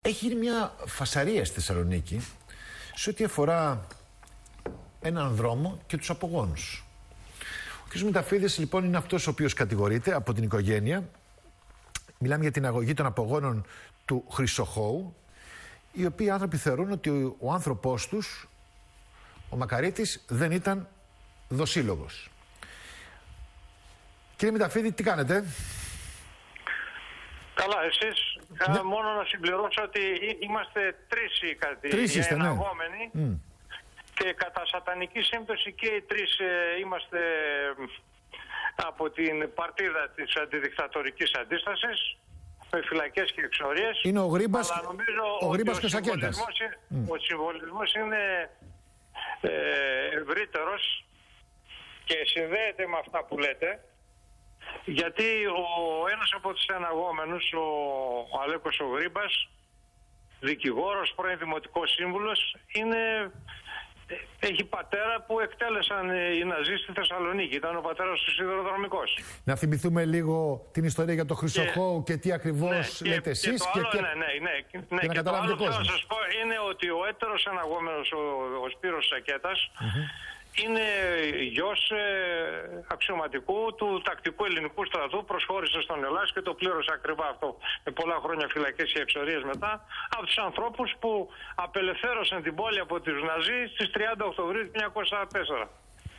Έχει γίνει μια φασαρία στη Θεσσαλονίκη σε ό,τι αφορά έναν δρόμο και τους απογόνους. Ο κ. Μηταφίδης λοιπόν είναι αυτός ο οποίος κατηγορείται από την οικογένεια. Μιλάμε για την αγωγή των απογόνων του Χρυσοχώου, οι οποίοι άνθρωποι θεωρούν ότι ο άνθρωπός τους, ο Μακαρίτης, δεν ήταν δοσύλλογος. Κύριε Μηταφίδη, τι κάνετε? Καλά, εσείς. Ναι. Μόνο να συμπληρώσω ότι είμαστε τρεις οι εναγόμενοι. Ναι. Και κατά σατανική σύμπτωση και οι τρεις είμαστε από την παρτίδα της αντιδικτατορικής αντίστασης, με φυλακές και εξορίες. Είναι ο Γρήμπας, αλλά νομίζω ο Γρήμπας και ο Σακέτας. Ο συμβολισμός είναι ευρύτερος και συνδέεται με αυτά που λέτε. Γιατί ένας από τους εναγόμενους, ο Αλέκος ο Γρήμπας, δικηγόρος, πρώην δημοτικός σύμβουλος, έχει πατέρα που εκτέλεσαν οι Ναζί στη Θεσσαλονίκη. Ήταν ο πατέρας του σιδηροδρομικός. Να θυμηθούμε λίγο την ιστορία για το Χρυσοχώου και τι ακριβώς λέτε εσείς. Και το άλλο που θέλω να σας πω είναι ότι ο έτερος εναγόμενος, ο Σπύρος Σακέτας, είναι γιος αξιωματικού του τακτικού ελληνικού στρατού, προσχώρησε στον Ελλάς και το πλήρωσε ακριβά αυτό με πολλά χρόνια φυλακές και εξορίες μετά, από τους ανθρώπους που απελευθέρωσαν την πόλη από τους Ναζί στις 30 Οκτωβρίου του 1944.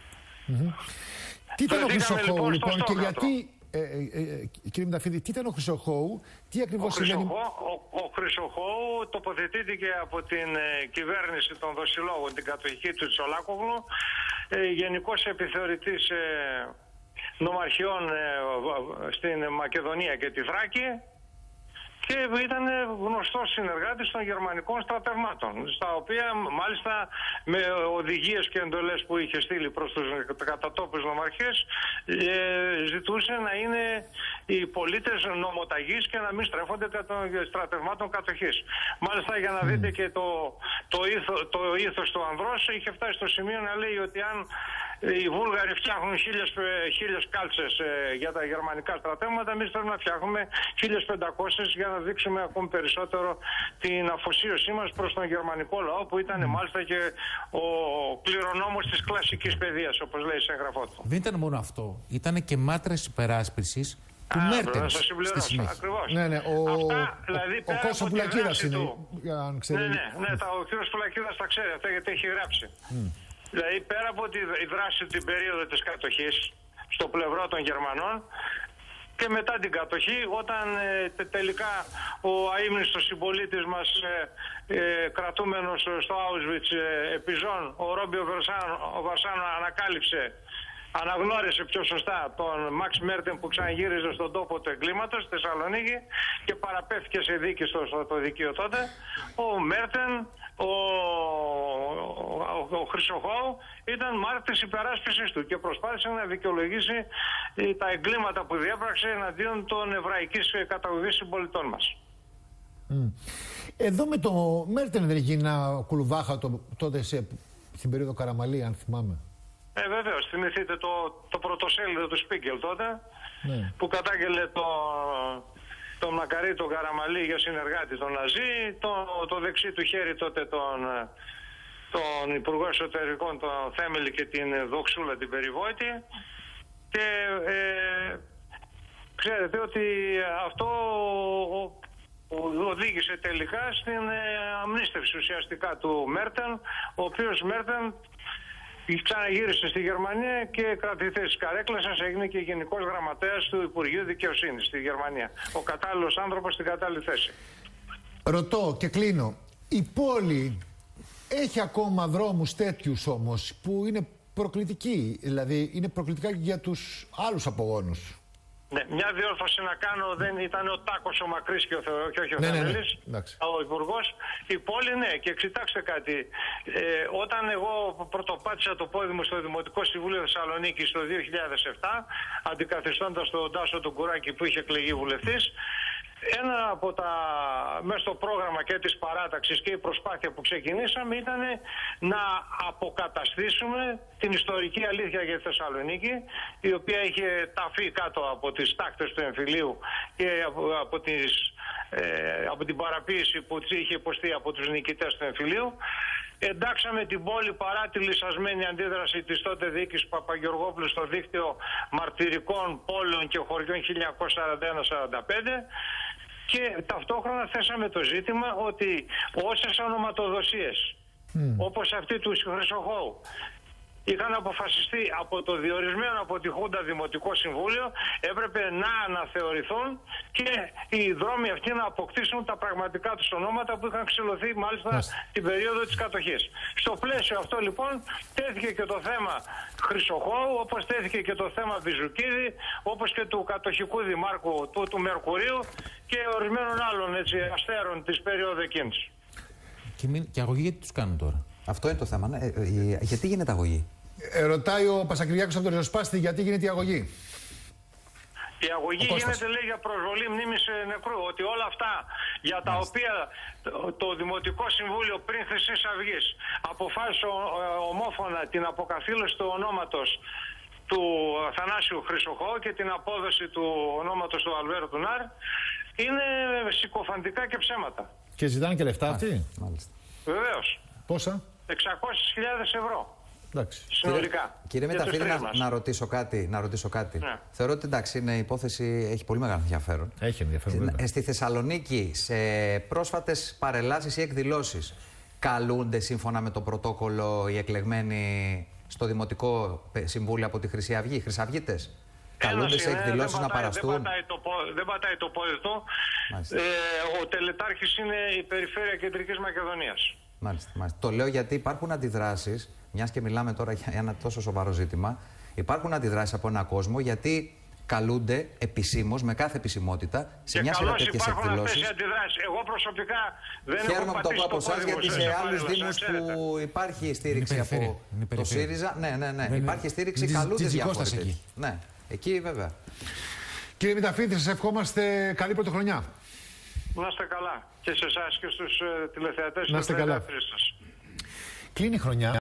Τι ήταν ο Χρυσοχώου λοιπόν και γιατί, κύριε Μηταφίδη, τι ήταν ο Χρυσοχώου, τι ακριβώς σημαίνει? Ο Χρυσοχώου τοποθετήθηκε από την κυβέρνηση των δοσιλόγων, την κατοχική του Τσολάκογλου, γενικός επιθεωρητής νομαρχιών στην Μακεδονία και τη Θράκη, και ήταν γνωστός συνεργάτης των γερμανικών στρατευμάτων, στα οποία μάλιστα με οδηγίες και εντολές που είχε στείλει προς τους κατατόπους νομαρχίες ζητούσε να είναι οι πολίτες νομοταγείς και να μην στρέφονται κατά των στρατευμάτων κατοχής. Μάλιστα, για να δείτε και το ήθος του ανδρός, είχε φτάσει στο σημείο να λέει ότι αν οι Βούλγαροι φτιάχνουν χίλιες κάλτσες για τα γερμανικά στρατεύματα, εμείς πρέπει να φτιάχνουμε 1500 για να δείξουμε ακόμη περισσότερο την αφοσίωσή μας προς τον γερμανικό λαό, που ήταν μάλιστα και ο κληρονόμος της κλασικής παιδείας, όπως λέει σε έγγραφό του. Δεν ήταν μόνο αυτό, ήταν και μάτρες υπεράσπισης του Μέρτενς στη συνέχεια. Ακριβώς. Ναι, Αυτά, δηλαδή, ο Κώστας Πουλακίδας είναι, αν ξέρει. Ο κύριος Πουλακίδας τα ξέρει αυτά, γιατί έχει γράψει. Δηλαδή, πέρα από τη δράση την περίοδο της κατοχής στο πλευρό των Γερμανών και μετά την κατοχή, όταν τελικά ο αείμνηστος συμπολίτης μας, κρατούμενος στο Auschwitz επιζών, ο Ρόμπιο Βαρσάνο αναγνώρισε πιο σωστά τον Μαξ Μέρτεν που ξαναγύριζε στον τόπο του εγκλήματος, στη Θεσσαλονίκη, και παραπέφθηκε σε δίκη στο δικείο τότε. Ο Μέρτεν, ο Χρυσοχώου, ήταν μάρτυρας υπεράσπισης του και προσπάθησε να δικαιολογήσει τα εγκλήματα που διέπραξε εναντίον των εβραϊκής καταγωγής συμπολιτών μας. Εδώ με το Μέρτεν δεν γίνει ένα κουλουβάχα τότε στην περίοδο Καραμαλή, αν θυμάμαι? Βεβαίως, θυμηθείτε το πρωτοσέλιδο του Σπίγκελ τότε, που κατάγγελε τον Μακαρίτη τον Καραμαλή για συνεργάτη των Ναζί, το δεξί του χέρι τότε τον Υπουργό Εσωτερικών, τον Θέμελη, και την Δοξούλα την Περιβόητη, και ξέρετε ότι αυτό οδήγησε τελικά στην αμνίστευση ουσιαστικά του Μέρτεν, ο οποίος Μέρτεν ξαναγύρισε στη Γερμανία και κρατηθής της καρέκλασας έγινε και γενικός γραμματέας του Υπουργείου Δικαιοσύνης στη Γερμανία. Ο κατάλληλος άνθρωπος στην κατάλληλη θέση. Ρωτώ και κλείνω. Η πόλη έχει ακόμα δρόμους τέτοιους όμως που είναι προκλητικοί, δηλαδή είναι προκλητικά και για τους άλλους απογόνους? Ναι, μια διόρθωση να κάνω, δεν ήταν ο Τάκος ο Μακρύς και όχι ο Θεμελής, ο Υπουργός. Η πόλη, ναι, και κοιτάξτε κάτι. Όταν εγώ πρωτοπάτησα το πόδι μου στο Δημοτικό Συμβούλιο Θεσσαλονίκης το 2007, αντικαθιστώντας τον Τάσο τον Κουράκη που είχε εκλεγεί βουλευτής, ένα από μέσα στο πρόγραμμα και της παράταξης και η προσπάθεια που ξεκινήσαμε ήταν να αποκαταστήσουμε την ιστορική αλήθεια για τη Θεσσαλονίκη, η οποία είχε ταφεί κάτω από τις τάχτες του εμφυλίου και από τις από την παραποίηση που είχε υποστεί από τους νικητές του εμφυλίου. Εντάξαμε την πόλη παρά τη λυσασμένη αντίδραση της τότε διοίκησης Παπαγεωργόπουλου στο δίκτυο μαρτυρικών πόλεων και χωριών 1941-45 και ταυτόχρονα θέσαμε το ζήτημα ότι όσες ονοματοδοσίες όπως αυτή του Χρυσοχώου είχαν αποφασιστεί από το διορισμένο από τη Χούντα Δημοτικό Συμβούλιο, έπρεπε να αναθεωρηθούν και οι δρόμοι αυτοί να αποκτήσουν τα πραγματικά τους ονόματα που είχαν ξυλωθεί μάλιστα την περίοδο της κατοχής. Στο πλαίσιο αυτό λοιπόν τέθηκε και το θέμα Χρυσοχώου, όπως τέθηκε και το θέμα Βυζουκίδη, όπως και του κατοχικού δημάρχου του Μερκουρίου και ορισμένων άλλων αστέρων της περίοδου εκείνης. Και αγωγή γιατί τους κάνουν τώρα? Αυτό είναι το θέμα. Ναι. Γιατί γίνεται αγωγή? Ρωτάει ο Πασακυριάκος από το Ριζοσπάστη γιατί γίνεται η αγωγή. Η αγωγή γίνεται, λέει, για προσβολή μνήμης νεκρού. Ότι όλα αυτά για τα οποία το Δημοτικό Συμβούλιο πριν Χρυσής Αυγής αποφάσισε ομόφωνα την αποκαθήλωση του ονόματος του Αθανάσιου Χρυσοχώου και την απόδοση του ονόματος του Αλβέρου Τουνάρ είναι συκοφαντικά και ψέματα. Και ζητάνε και λεφτά αυτοί. Μάλιστα. Βεβαίως. Πόσα? 600.000 ευρώ. Εντάξει. Συνολικά. Κύριε Μεταφίδη, να ρωτήσω κάτι. Ναι. Θεωρώ ότι εντάξει, είναι η υπόθεση, έχει πολύ μεγάλο ενδιαφέρον. Έχει ενδιαφέρον. Στη Θεσσαλονίκη, σε πρόσφατες παρελάσεις ή εκδηλώσεις, καλούνται σύμφωνα με το πρωτόκολλο οι εκλεγμένοι στο Δημοτικό Συμβούλιο από τη Χρυσή Αυγή, οι χρυσαυγίτες? Καλούνται σε εκδηλώσεις να παραστούν? Δεν πατάει το πόδι του. Ο τελετάρχης είναι η Περιφέρεια Κεντρικής Μακεδονίας. Μάλιστα. Το λέω γιατί υπάρχουν αντιδράσεις, μιας και μιλάμε τώρα για ένα τόσο σοβαρό ζήτημα, υπάρχουν αντιδράσεις από έναν κόσμο γιατί καλούνται επισήμως, με κάθε επισημότητα, σε μια σειρά τέτοιες εκδηλώσεις. Εγώ προσωπικά δεν χαίρομαι που το ακούω από εσάς, γιατί σε άλλους δήμους που υπάρχει στήριξη από το ΣΥΡΙΖΑ, ναι, υπάρχει στήριξη, καλούνται διαφορετικοί. Ναι, εκεί βέβαια. Κύριε Μηταφίδη, σας ευχόμαστε καλή πρωτοχρονιά. Να είστε καλά και σε εσάς και στους τηλεθεατές και στους τηλεθεατές σας. Κλείνει η χρονιά.